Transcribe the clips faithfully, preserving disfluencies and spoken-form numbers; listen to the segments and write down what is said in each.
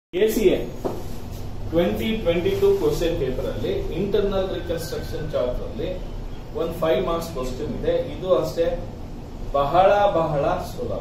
A C A twenty twenty two question paper ಅಲ್ಲಿ internal reconstruction chapter ಅಲ್ಲಿ ಒಂದು five marks question ಇದೆ. ಇದು ಅಷ್ಟೇ ಬಹಳ ಬಹಳ ಸುಲಭ,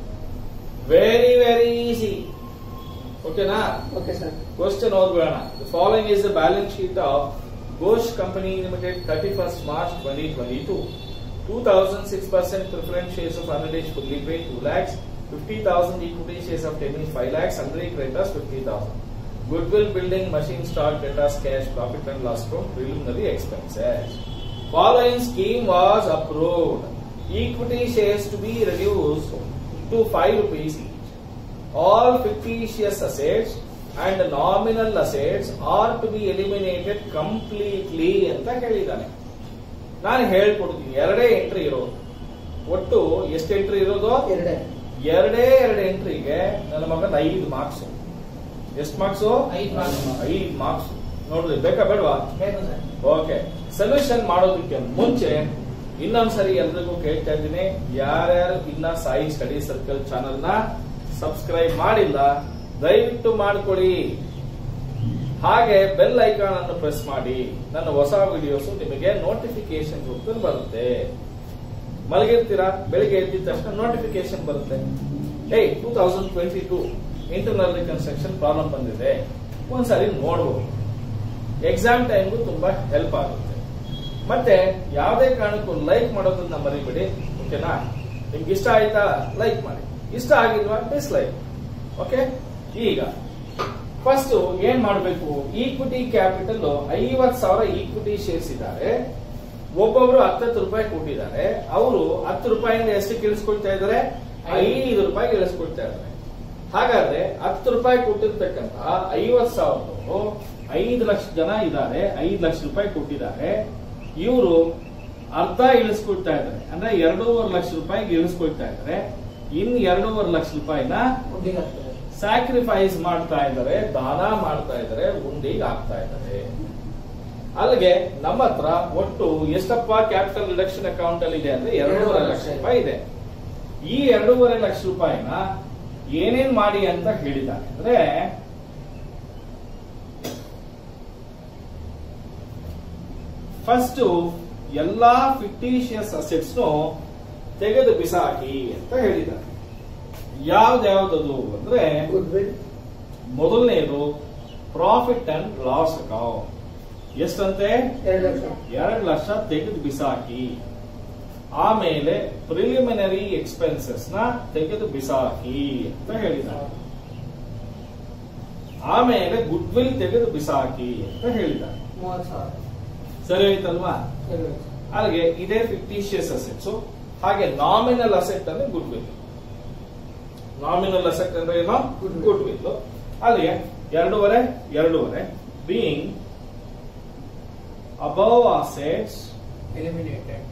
ವೆರಿ ವೆರಿ ಈಸಿ. ಓಕೆನಾ? Okay sir. ಕ್ವಶನ್ ಓದ್ಬೇಡ. The following is the balance sheet of Ghosh company limited thirty first March twenty twenty two. two thousand six percent preference shares of one hundred each fully paid two lakhs, fifty thousand equity shares of ten each five lakhs, sundry creditors fifty thousand. Goodwill, building, machine stock, debtors, cash, profit and loss from preliminary expenses. Following scheme was approved. Equity shares to be reduced to five rupees each. All fictitious assets and nominal assets are to be eliminated completely ಅಂತ ಹೇಳಿದ್ದಾನೆ. ನಾನು ಹೇಳ್ಕೊಡ್ತೀನಿ. ಎರಡೇ entry ಇರೋದು, ಒಟ್ಟು ಎಷ್ಟು entry ಇರೋದು? ಎರಡೇ ಎರಡೇ ಎರಡು ಎಂಟ್ರಿಗೆ ನನ್ನ ಮಗನ ಐದು ಮಾರ್ಕ್ಸ್. ಎಷ್ಟು ಮಾರ್ಕ್ಸ್? ಐದು ಮಾರ್ಕ್ಸ್. ಐದು ಮಾರ್ಕ್ಸ್ ನೋಡ್ರಿ, ಬೇಕಾ ಬೇಡವಾ? ಓಕೆ. ಸೊಲ್ಯೂಷನ್ ಮಾಡೋದಕ್ಕೆ ಮುಂಚೆ ಇನ್ನೊಂದ್ಸರಿ ಎಲ್ರಿಗೂ ಕೇಳ್ತಾ ಇದ್ದೀನಿ, ಯಾರ್ಯಾರು ಇನ್ನ ಸಾಯಿ ಸ್ಟಡಿ ಸರ್ಕಲ್ ಚಾನೆಲ್ ನ ಸಬ್ಸ್ಕ್ರೈಬ್ ಮಾಡಿಲ್ಲ ದಯವಿಟ್ಟು ಮಾಡ್ಕೊಳ್ಳಿ. ಹಾಗೆ ಬೆಲ್ ಐಕಾನ್ ಅನ್ನು ಪ್ರೆಸ್ ಮಾಡಿ. ನನ್ನ ಹೊಸ ವಿಡಿಯೋಸ್ ನಿಮಗೆ ನೋಟಿಫಿಕೇಶನ್ ರೂಪದಲ್ಲಿ ಬರುತ್ತೆ. ಮಲಗಿರ್ತೀರಾ, ಬೆಳಿಗ್ಗೆ ಎದ್ದಿದ ತಕ್ಷಣ ನೋಟಿಫಿಕೇಶನ್ ಬರುತ್ತೆ. A two thousand twenty two internal reconstruction problem ಬಂದಿದೆ, ಒಂದ್ಸರಿ ನೋಡ್ಬೋದು. ಎಕ್ಸಾಮ್ ಟೈಮ್ಗೂ ತುಂಬಾ ಹೆಲ್ಪ್ ಆಗುತ್ತೆ. ಮತ್ತೆ ಯಾವುದೇ ಕಾರಣಕ್ಕೂ ಲೈಕ್ ಮಾಡೋದನ್ನ ಮರಿಬೇಡಿ. ಓಕೆನಾ? ನಿಮ್ಗೆ ಇಷ್ಟ ಆಯ್ತಾ? ಲೈಕ್ ಮಾಡಿ. ಇಷ್ಟ ಆಗಿಲ್ವಾ? ಡಿಸ್ಲೈಕ್. ಓಕೆ. ಈಗ ಫಸ್ಟ್ ಏನ್ ಮಾಡಬೇಕು? ಈಕ್ವಿಟಿ ಕ್ಯಾಪಿಟಲ್ ಐವತ್ ಸಾವಿರ ಈಕ್ವಿಟಿ ಶೇರ್ಸ್ ಇದ್ದಾರೆ. ಒಬ್ಬೊಬ್ರು ಹತ್ತತ್ತು ರೂಪಾಯಿ ಕೊಟ್ಟಿದ್ದಾರೆ. ಅವರು ಹತ್ತು ರೂಪಾಯಿಂದ ಎಷ್ಟು ಇಳಿಸ್ಕೊಳ್ತಾ ಇದ್ದಾರೆ? ಐದು ರೂಪಾಯಿ ಇಳಿಸ್ಕೊಳ್ತಾ ಇದ್ದಾರೆ. ಹಾಗಾದ್ರೆ ಹತ್ತು ರೂಪಾಯಿ ಕೊಟ್ಟಿರ್ತಕ್ಕಂತ ಐವತ್ ಸಾವಿರದವರು ಐದು ಲಕ್ಷ ಜನ ಇದ್ದಾರೆ, ಐದು ಲಕ್ಷ ರೂಪಾಯಿ ಕೊಟ್ಟಿದ್ದಾರೆ. ಇವರು ಅರ್ಧ ಇಳಿಸ್ಕೊಳ್ತಾ ಇದ್ದಾರೆ, ಅಂದ್ರೆ ಎರಡೂವರೆ ಲಕ್ಷ ರೂಪಾಯಿಗೆ ಇಳಿಸ್ಕೊಳ್ತಾ ಇದ್ದಾರೆ. ಇನ್ ಎರಡೂವರೆ ಲಕ್ಷ ರೂಪಾಯಿನ ಸ್ಯಾಕ್ರಿಫೈಸ್ ಮಾಡ್ತಾ ಇದ್ದಾರೆ, ದಾನ ಮಾಡ್ತಾ ಇದ್ದಾರೆ, ಉಂಡಿಗೆ ಹಾಕ್ತಾ ಇದ್ದಾರೆ. ಅಲ್ಲಿಗೆ ನಮ್ಮ ಹತ್ರ ಒಟ್ಟು ಎಷ್ಟಪ್ಪ ಕ್ಯಾಪಿಟಲ್ ರಿಡಕ್ಷನ್ ಅಕೌಂಟ್ ಅಲ್ಲಿ ಇದೆ ಅಂದ್ರೆ ಎರಡೂವರೆ ಲಕ್ಷ ರೂಪಾಯಿ ಇದೆ. ಈ ಎರಡೂವರೆ ಲಕ್ಷ ರೂಪಾಯಿನ ಏನೇನ್ ಮಾಡಿ ಅಂತ ಹೇಳಿದ್ದಾರೆ ಅಂದ್ರೆ, ಫಸ್ಟ್ ಎಲ್ಲಾ ಫಿಕ್ಟಿಷಿಯಸ್ ಅಸೆಟ್ಸ್ ತೆಗೆದು ಬಿಸಾಕಿ ಅಂತ ಹೇಳಿದ್ದಾರೆ. ಯಾವ್ದ್ಯಾವ್ದದು ಅಂದ್ರೆ, ಮೊದಲನೇದು ಪ್ರಾಫಿಟ್ ಅಂಡ್ ಲಾಸ್ ಅಕೌಂಟ್. ಎಷ್ಟಂತೆ? ಎರಡು ಲಕ್ಷ ತೆಗೆದು ಬಿಸಾಕಿ. ಆಮೇಲೆ ಪ್ರಿಲಿಮಿನರಿ ಎಕ್ಸ್ಪೆನ್ಸಸ್ ನ ತೆಗೆದು ಬಿಸಾಕಿ ಅಂತ ಹೇಳಿದ್ದಾರೆ. ಆಮೇಲೆ ಗುಡ್ ವಿಲ್ ತೆಗೆದು ಬಿಸಾಕಿ ಅಂತ ಹೇಳಿದ್ದಾರೆ. ಸರಿ ಆಯ್ತಲ್ವಾ? ಹಾಗೆ ಇದೇ ಫಿಕ್ಟಿಷಿಯಸ್ ಅಸೆಟ್ಸ್. ಹಾಗೆ ನಾಮಿನಲ್ ಅಸೆಟ್ ಅಂದ್ರೆ ಗುಡ್ ವಿಲ್. ನಾಮಿನಲ್ ಅಸೆಟ್ ಅಂದ್ರೆ ಏನೋ? Goodwill. ಅಲ್ಲಿಗೆ ಎರಡೂವರೆ ಎರಡೂವರೆ being above assets eliminated,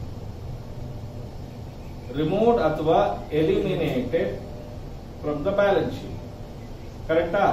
removed ಅಥವಾ eliminated from the balance sheet. ಕರೆಕ್ಟಾ?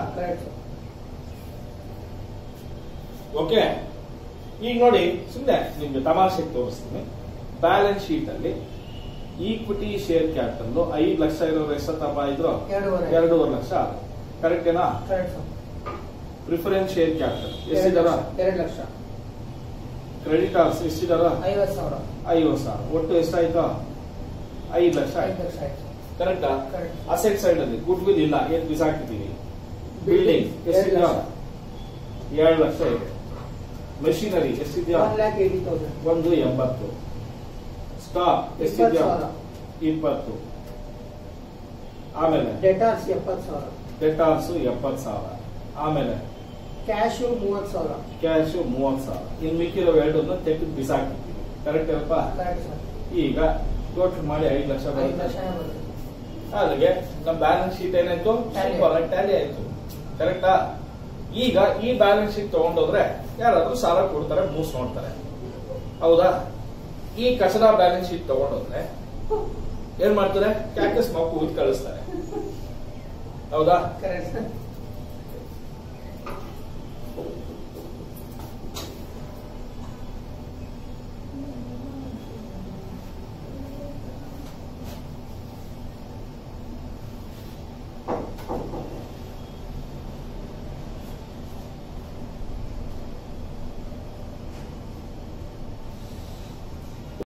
ಓಕೆ. ಈಗ ನೋಡಿ, ಸುಮ್ಮನೆ ನಿಮ್ಗೆ ತಮಾಷೆಗೆ ತೋರಿಸ್ತೀನಿ. ಬ್ಯಾಲೆನ್ಸ್ ಶೀಟ್ ಅಲ್ಲಿ ಈಕ್ವಿಟಿ ಶೇರ್ ಕ್ಯಾಪಿಟಲ್ ಐದು ಲಕ್ಷ ಇರೋರು ಎಷ್ಟಪ್ಪ ಇದ್ರು? ಎರಡೂವರೆ ಲಕ್ಷ. ಕರೆಕ್ಟೇನಾ? ಪ್ರಿಫರೆನ್ಸ್ ಶೇರ್ ಕ್ಯಾಪಿಟಲ್ ಎಷ್ಟಿದಾರ? ಎರಡು ಲಕ್ಷ. ಕ್ರೆಡಿಟರ್ಸ್ ಎಷ್ಟಿದಾರ? ಐವತ್ತು ಸಾವಿರ. ಐವತ್ತು ಸಾವಿರ. ಒಟ್ಟು ಎಷ್ಟಾಯ್ತು? ಐದು ಲಕ್ಷ ಆಯ್ತು. ಕರೆಕ್ಟಾ? ಅಸೆಟ್ ಸೈಡ್ ಅಲ್ಲಿ ಗುಡ್ ವಿಲ್ ಇಲ್ಲ, ಏನ್ ಬಿಸಾಕಿದ್ದೀವಿ. ಬಿಲ್ಡಿಂಗ್ ಎಷ್ಟಿದ್ಯಾ? ಎರಡು ಲಕ್ಷ ಇದೆ. ಮೆಷಿನರಿ ಎಷ್ಟಿದ್ಯಾ? ಒಂದು ಎಂಬತ್ತು. ಸ್ಟಾಕ್ ಎಷ್ಟಿದ್ಯಾ? ಇಪ್ಪತ್ತು. ಆಮೇಲೆ ಡೆಟಾರ್ಸ್ ಎಪ್ಪತ್ತು ಸಾವಿರ. ಡೆಟಾರ್ಸ್ ಎಪ್ಪತ್ತು ಸಾವಿರ. ಆಮೇಲೆ ಕ್ಯಾಶ್ ಮೂವತ್ತು ಸಾವಿರ. ಕ್ಯಾಶ್ ಮೂವತ್ತು ಸಾವಿರ. ಇನ್ ಮಿಕ್ಕಿರೋ ಎರಡನ್ನ ತೆಗೆದು ಬಿಸಾಕಿದ್ದೀವಿ. ಕರೆಕ್ಟ್ ಅಲ್ಪ? ಈಗ ಟೋಟಲ್ ಮಾಡಿ ಐದು ಲಕ್ಷ ಬರುತ್ತೆ. ಅಲ್ಲಿಗೆ ನಮ್ಮ ಬ್ಯಾಲೆನ್ಸ್ ಶೀಟ್ ಏನಾಯ್ತು? ಟ್ಯಾಲಿ ಆಯ್ತು. ಕರೆಕ್ಟಾ? ಈಗ ಈ ಬ್ಯಾಲೆನ್ಸ್ ಶೀಟ್ ತಗೊಂಡೋದ್ರೆ ಯಾರಾದ್ರೂ ಸಾಲ ಕೊಡ್ತಾರೆ, ಮೂಸ್ ನೋಡ್ತಾರೆ. ಹೌದಾ? ಈ ಕಚಡ ಬ್ಯಾಲೆನ್ಸ್ ಶೀಟ್ ತಗೊಂಡೋದ್ರೆ ಏನ್ ಮಾಡ್ತಾರೆ? ಕ್ಯಾಕಸ್ ಮಕ್ಕಳು ಕಳಿಸ್ತಾರೆ. ಹೌದಾ?